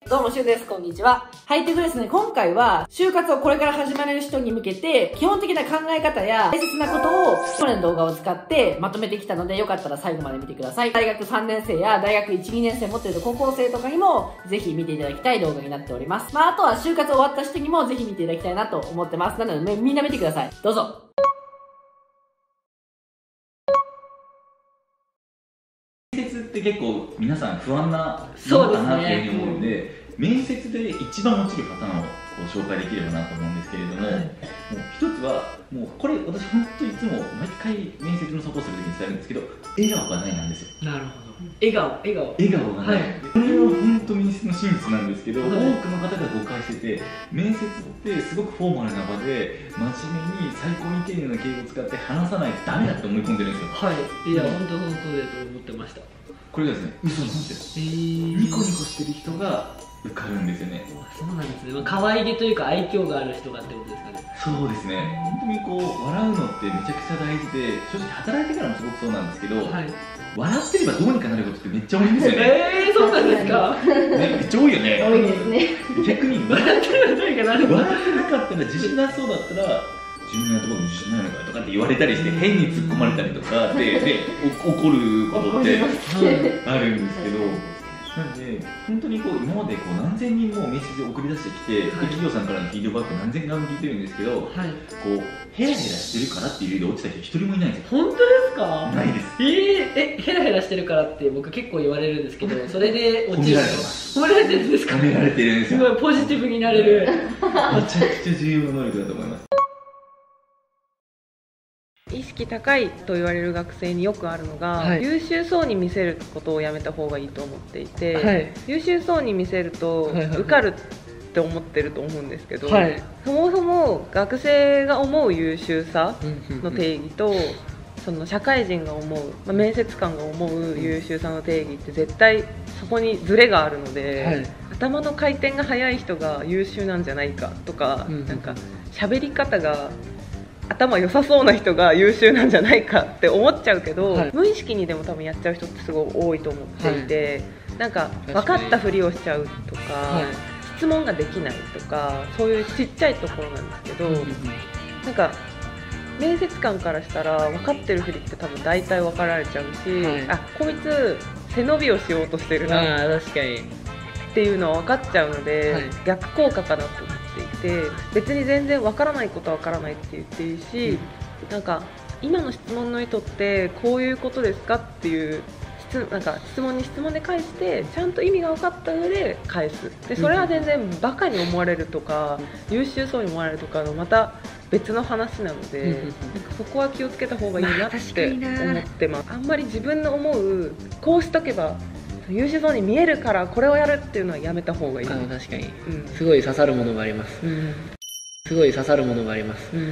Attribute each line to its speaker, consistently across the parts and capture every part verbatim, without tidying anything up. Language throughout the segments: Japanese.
Speaker 1: どうも、しゅんです。こんにちは。はい、ということですね、今回は、就活をこれから始める人に向けて、基本的な考え方や大切なことを、去年の動画を使ってまとめてきたので、よかったら最後まで見てください。大学さんねん生や大学いち、にねん生持っている高校生とかにも、ぜひ見ていただきたい動画になっております。まあ、あとは就活終わった人にも、ぜひ見ていただきたいなと思ってます。なので、ね、みんな見てください。どうぞ。
Speaker 2: 面接って結構皆さん不安なものかなっていうふうに思うので、面接で一番落ちるパターンをこう紹介できればなと思うんですけれども、はい、もう一つはもうこれ私本当にいつも毎回面接のサポートするときに伝えるんですけど、笑顔がないなんですよ。なるほど。笑顔笑顔笑顔がない、はい、これは本当面接の真実なんですけど、はい、多くの方が誤解してて、面接ってすごくフォーマルな場で真面目に最高に丁寧な敬語を使って話さないとダメだって思い込んでるんですよ。はい、いや本当本当だと思ってました。これがですね、嘘なんですよ。えー、ニコニコしてる人が受かるんですよね。そうなんですね。可愛げというか愛嬌がある人がってことですかね。そうですね。本当にこう笑うのってめちゃくちゃ大事で、正直働いてからもすごくそうなんですけど、はい、笑ってればどうにかなることってめっちゃ多いんですよね。えー、そうなんですか。ね、めっちゃ多いよね。多いですね。逆に笑ってればどうにかなる。笑ってなかったら自信なそうだったら。自分のところに自信ないのかとかって言われたりして、変に突っ込まれたりとかで、で怒ることってあるんですけど、なので本当にこう今までこう何千人も面接で送り出してきて、はい、企業さんからのフィードバック何千回も聞いてるんですけど、はい、こうヘラヘラしてるからっていう理由で落ちた人一人もいないんですよ。本当ですか？ないです。えー、えヘラヘラしてるからって僕結構言われるんですけど、それで落ちる。褒められてるんですか？褒められてるんですよ。すごいポジティブになれる。めちゃくちゃ重要な能力だと思います。
Speaker 3: 意識高いと言われる学生によくあるのが、はい、優秀そうに見せることをやめた方がいいと思っていて、はい、優秀そうに見せると受かるって思ってると思うんですけど、はい、そもそも学生が思う優秀さの定義とその社会人が思う、まあ、面接官が思う優秀さの定義って絶対そこにズレがあるので、はい、頭の回転が速い人が優秀なんじゃないかとか、うん、なんか喋り方が頭良さそうな人が優秀なんじゃないかって思っちゃうけど、はい、無意識にでも多分やっちゃう人ってすごい多いと思っていて、はい、なんか分かったふりをしちゃうとか、はい、質問ができないとかそういうちっちゃいところなんですけど、うん、なんか面接官からしたら分かってるふりって多分大体分かられちゃうし、はい、あこいつ背伸びをしようとしてるなっていうのは分かっちゃうので、はい、逆効果かなと思って。別に全然わからないことはわからないって言っていいし、うん、なんか今の質問の意図ってこういうことですかっていう質なんか質問に質問で返してちゃんと意味が分かった上で返す。でそれは全然バカに思われるとか、うん、優秀そうに思われるとかのまた別の話なので、うん、なんかそこは気をつけた方がいいなって思ってます。あんまり自分の思うこうしとけば優秀そうに見えるからこれをやるっていうのはやめた方がいい。あ確かに、うん、すごい刺さるものがあります、うん、すごい刺さるものがあります、うん、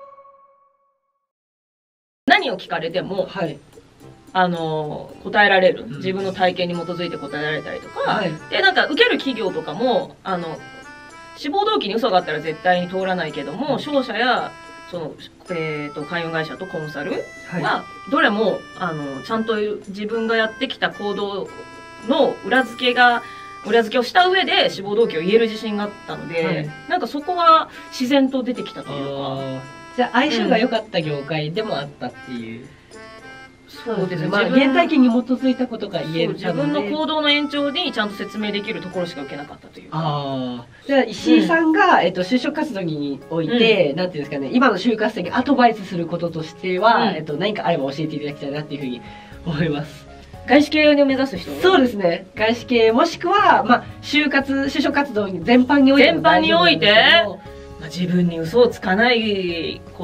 Speaker 4: 何を聞かれても、はい、あの答えられる、うん、自分の体験に基づいて答えられたりとか、はい、でなんか受ける企業とかもあの志望動機に嘘があったら絶対に通らないけども、うん、商社やそのえー、と開運会社とコンサルはどれも、はい、あのちゃんと自分がやってきた行動の裏付けが裏付けをした上で志望動機を言える自信があったので、はい、なんかそこは自然と出てきたというか。じゃあ相性が良かった業界でもあったっていう、うん、そうですね、まあ、原体験に基づいたことが言える。自分の行動の延長にちゃんと説明できるところしか受けなかったというか。あじゃあ石井さんが、うん、えっと、就職活動において、うん、なんていうんですかね、今の就活生にアドバイスすることとしては、うん、えっと、何かあれば教えていただきたいなっていうふうに思います。外資系を目指す人。そうですね、外資系もしくは、まあ、就活就職活動に全般において全般において、まあ、自分に嘘をつかないこと、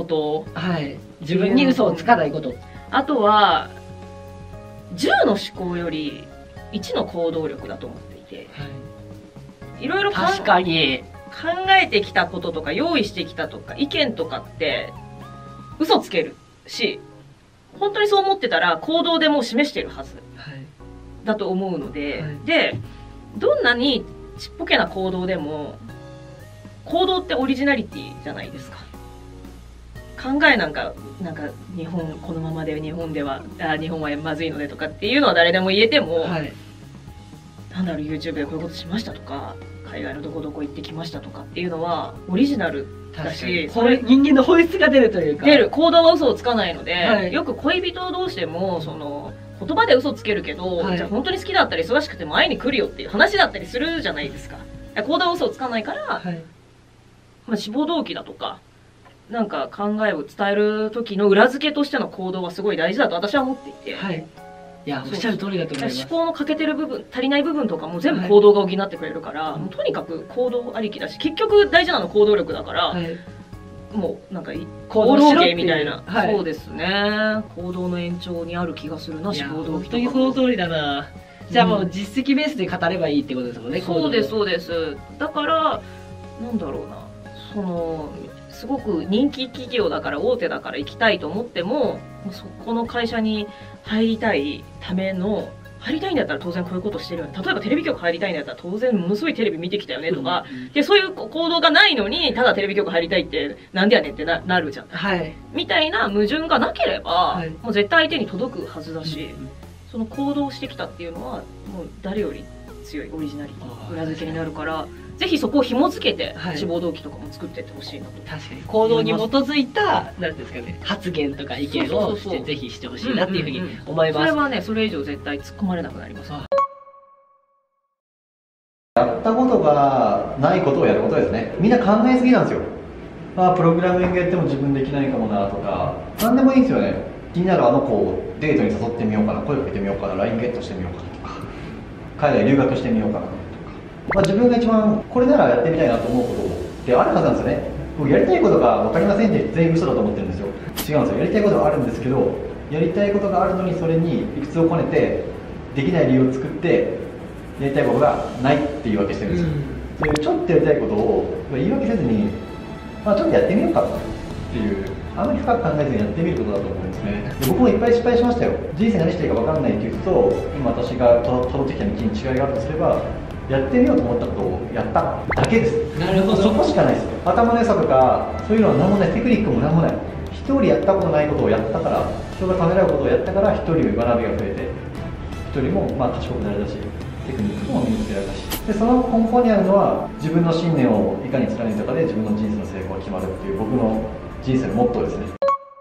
Speaker 4: はい、自分に嘘をつかないこと、あとはじゅうの思考よりいちの行動力だと思っていて、はい、いろいろ確かに考えてきたこととか用意してきたとか意見とかって嘘つけるし、本当にそう思ってたら行動でもう示してるはず、はい、だと思うので、はい、でどんなにちっぽけな行動でも行動ってオリジナリティじゃないですか。考えなんかなんか日本このままで日本ではあ日本はまずいのでとかっていうのは誰でも言えても、はい、 なんだろう YouTube でこういうことしましたとか海外のどこどこ行ってきましたとかっていうのはオリジナルだし、
Speaker 1: それ人間の本質が出るというか、
Speaker 4: 出る行動は嘘をつかないので、
Speaker 1: はい、
Speaker 4: よく恋人同士でもその言葉で嘘つけるけど、はい、じゃあ本当に好きだったり忙しくても会いに来るよっていう話だったりするじゃないですか。行動は嘘をつかないから、はい、まあ、志望動機だとかなんか考えを伝える時の裏付けとしての行動はすごい大事だと私は思っていて、
Speaker 1: はい、いやおっしゃる通りだと思います。
Speaker 4: 思考の欠けてる部分足りない部分とかも全部行動が補ってくれるから、はい、もうとにかく行動ありきだし結局大事なのは行動力だから、はい、もうなんか行動系みたいな、はい、そうですね、行動の延長にある気がするな。志望動機とか本当に
Speaker 1: その通りだな。じゃあもう実績ベースで語ればいいってことですもんね、うん、
Speaker 4: そうですそうです。だからなんだろうな、そのすごく人気企業だから大手だから行きたいと思ってもそこの会社に入りたいための入りたいんだったら当然こういうことしてるよね、例えばテレビ局入りたいんだったら当然ものすごいテレビ見てきたよねとか、うんうん、でそういう行動がないのにただテレビ局入りたいってなんでやねんって な, なるじゃん、はい、みたいな矛盾がなければ、はい、もう絶対相手に届くはずだし、うんうん、その行動してきたっていうのはもう誰より強いオリジナリティ裏付けになるから、ぜひそこを紐付けて志望動機とかも作っていってほしいなと。
Speaker 1: 確かに行動に基づいたなんですかね、発言とか意見をしてぜひしてほしいなっていうふうに思います。
Speaker 4: それはね、それ以上絶対突っ込まれなくなります。
Speaker 5: やったことがないことをやることですね。みんな考えすぎなんですよ。まあプログラミングやっても自分できないかもなとか、何でもいいんですよね。気になるあの子をデートに誘ってみようかな、声かけてみようかな、ライン ゲットしてみようかなとか、海外留学してみようかなとか、まあ、自分が一番これならやってみたいなと思うことってあるはずなんですよね。僕やりたいことが分かりませんって全員嘘だと思ってるんですよ。違うんですよ。やりたいことがあるんですけど、やりたいことがあるのにそれに理屈をこねてできない理由を作ってやりたいことがないって言い訳してるんですよ、うん、そういうちょっとやりたいことを言い訳せずに、まあ、ちょっとやってみようかっていう、あまり深く考えずにやってみることだと思うんですね。で僕もいっぱい失敗しましたよ。人生何していいか分かんないっていう人と今私がたどってきた道に違いがあるとすれば、やってみようと思ったことをやっただけです。
Speaker 1: なるほど。
Speaker 5: そこしかないです。頭の良さとかそういうのは何もない、テクニックも何もない。一人やったことないことをやったから、人がためらうことをやったから一人学びが増えて、一人もまあ賢くなれたし、テクニックも身につけられたし、でその根本にあるのは自分の信念をいかに貫いたかで自分の人生の成功が決まるっていう僕の人生のモットーですね。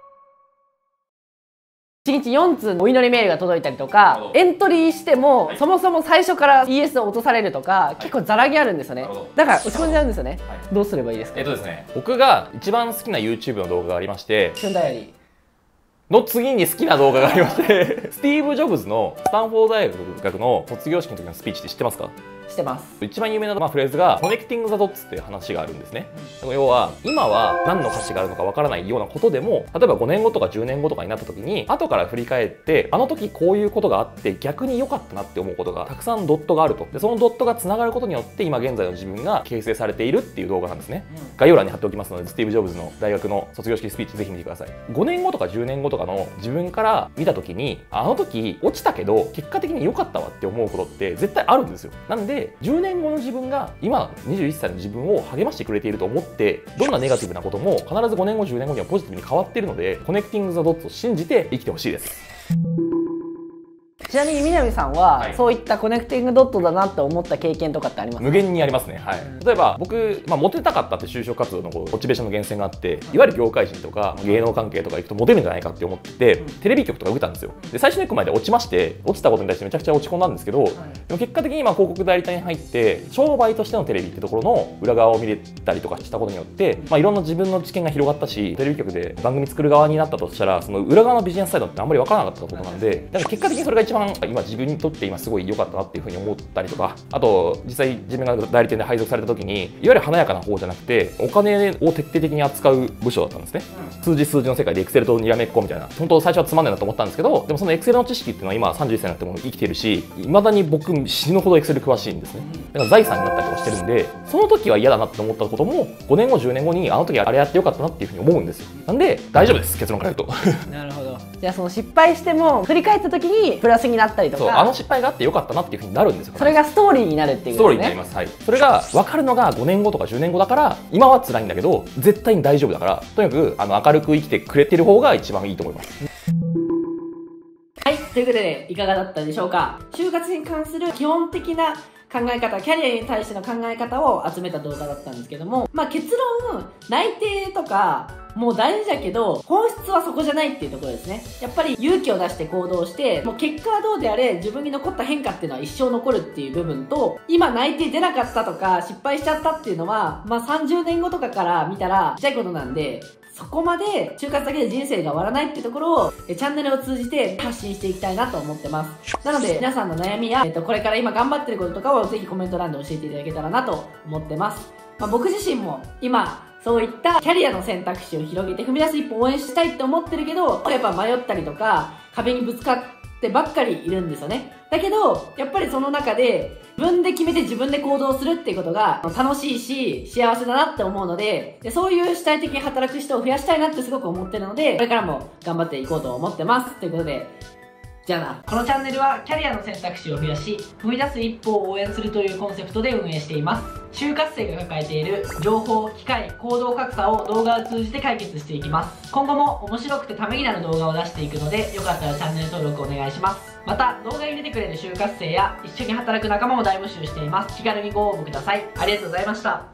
Speaker 1: いちにちよんつうお祈りメールが届いたりとか、エントリーしても、はい、そもそも最初から イーエス を落とされるとか、はい、結構ざらぎあるんですよね。だから落ち込んじゃうんですよね、はい、どうすればいいですか？
Speaker 6: えっとですね、僕が一番好きな YouTube の動画がありまして、
Speaker 1: シュンダイアリー
Speaker 6: の次に好きな動画がありましてスティーブ・ジョブズのスタンフォード大学の卒業式の時のスピーチって知ってますか？
Speaker 1: してます。
Speaker 6: 一番有名な、まあ、フレーズがコネクティング・ザ・ドッツっていう話があるんですね、うん、要は今は何の価値があるのかわからないようなことでも、例えばごねんごとかじゅうねんごとかになった時に後から振り返ってあの時こういうことがあって逆に良かったなって思うことがたくさんドットがあると。でそのドットがつながることによって今現在の自分が形成されているっていう動画なんですね、うん、概要欄に貼っておきますので、スティーブ・ジョブズの大学の卒業式スピーチぜひ見てください。ごねんごとかじゅうねんごとかの自分から見た時に、あの時落ちたけど結果的に良かったわって思うことって絶対あるんですよ。なんでじゅうねんごの自分が今にじゅういっさいの自分を励ましてくれていると思って、どんなネガティブなことも必ずごねんごじゅうねんごにはポジティブに変わっているので、コネクティング・ザ・ドッツを信じて生きてほしいです。
Speaker 1: ちなみに南さんは、はい、そういったコネクティングドットだなって思った経験とかってありますか？
Speaker 6: 無限にありますね、はい、例えば僕、まあ、モテたかったって就職活動のモチベーションの源泉があって、いわゆる業界人とか芸能関係とか行くとモテるんじゃないかって思ってて、うん、テレビ局とか受けたんですよ。で最初のいっこまで落ちまして、落ちたことに対してめちゃくちゃ落ち込んだんですけど、はい、でも結果的に今広告代理店に入って商売としてのテレビってところの裏側を見れたりとかしたことによって、まあ、いろんな自分の知見が広がったし、テレビ局で番組作る側になったとしたらその裏側のビジネスサイドってあんまり分からなかったことなんで、だから結果的にそれが一番今自分にとって今すごい良かったなっていうふうに思ったりとか、あと実際自分が代理店で配属された時にいわゆる華やかな方じゃなくてお金を徹底的に扱う部署だったんですね、うん、数字数字の世界でエクセルとにらめっこみたいな、本当最初はつまんないなと思ったんですけど、でもそのエクセルの知識っていうのは今さんじゅういっさいになっても生きてるし、いまだに僕死ぬほどエクセル詳しいんですね。だから財産になったりとかしてるんで、その時は嫌だなって思ったこともごねんごじゅうねんごにあの時あれやってよかったなっていうふうに思うんですよ。なんで大丈夫です、結論から言うと
Speaker 1: なるほど。じゃあその失敗しても振り返った時にプラスになったりとか、
Speaker 6: そう、あの失敗があってよかったなっていうふうになるんですよ。
Speaker 1: それがストーリーになるっていう、ね、
Speaker 6: ストーリーになります。はい。それが分かるのがごねんごとかじゅうねんごだから、今は辛いんだけど絶対に大丈夫だから、とにかくあの明るく生きてくれてる方が一番いいと思います。
Speaker 1: はい。 ということで、いかがだったでしょうか。就活に関する基本的な考え方、キャリアに対しての考え方を集めた動画だったんですけども、まあ結論、内定とか、もう大事だけど、本質はそこじゃないっていうところですね。やっぱり勇気を出して行動して、もう結果はどうであれ、自分に残った変化っていうのは一生残るっていう部分と、今内定出なかったとか、失敗しちゃったっていうのは、まあさんじゅうねんごとかから見たら、ちっちゃいことなんで、そこまで就活だけで人生が終わらないっていうところをチャンネルを通じて発信していきたいなと思ってます。なので皆さんの悩みや、えっと、これから今頑張ってることとかをぜひコメント欄で教えていただけたらなと思ってます。まあ、僕自身も今そういったキャリアの選択肢を広げて踏み出す一歩を応援したいって思ってるけど、やっぱ迷ったりとか壁にぶつかってばっかりいるんですよね。だけどやっぱりその中で自分で決めて自分で行動するっていうことが楽しいし幸せだなって思うので、でそういう主体的に働く人を増やしたいなってすごく思ってるので、これからも頑張っていこうと思ってます。ということで、じゃあな。このチャンネルはキャリアの選択肢を増やし踏み出す一歩を応援するというコンセプトで運営しています。就活生が抱えている情報、機会、行動格差を動画を通じて解決していきます。今後も面白くてためになる動画を出していくので、よかったらチャンネル登録お願いします。また動画に出てくれる就活生や一緒に働く仲間も大募集しています。気軽にご応募ください。ありがとうございました。